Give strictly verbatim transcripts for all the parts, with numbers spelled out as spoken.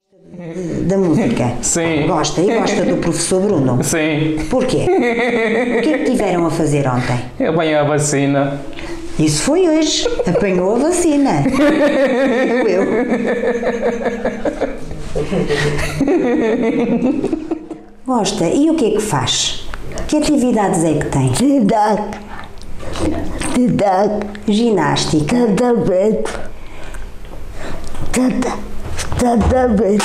Da música? Sim. Gosta? E gosta do professor Bruno? Sim. Porquê? O que é que tiveram a fazer ontem? Eu apanhei a vacina. Isso foi hoje. Apanhou a vacina. Digo eu. Gosta? E o que é que faz? Que atividades é que tem? Cidade. Cidade. Ginástica. Tratamento. Trata- Tratamento.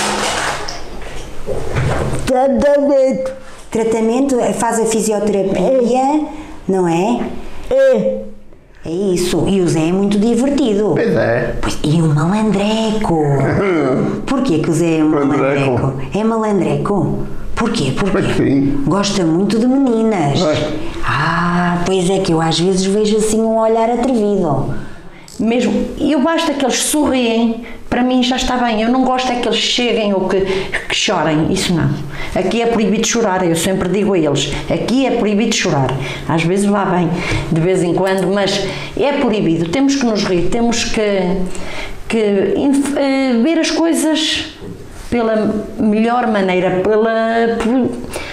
Tratamento. Tratamento, faz a fisioterapia, não é? É. É isso. E o Zé é muito divertido. Pois é. Pois, e o malandreco. Porquê que o Zé é um Malandreco. malandreco? É malandreco? Porquê? Porquê? Pois sim. Gosta muito de meninas. Pois. Ah, pois é que eu às vezes vejo assim um olhar atrevido. Mesmo, eu basta que eles sorriem, para mim já está bem. Eu não gosto é que eles cheguem ou que, que chorem, isso não. Aqui é proibido chorar, eu sempre digo a eles, aqui é proibido chorar. Às vezes lá bem, de vez em quando, mas é proibido. Temos que nos rir, temos que, que uh, ver as coisas pela melhor maneira, pela... Por,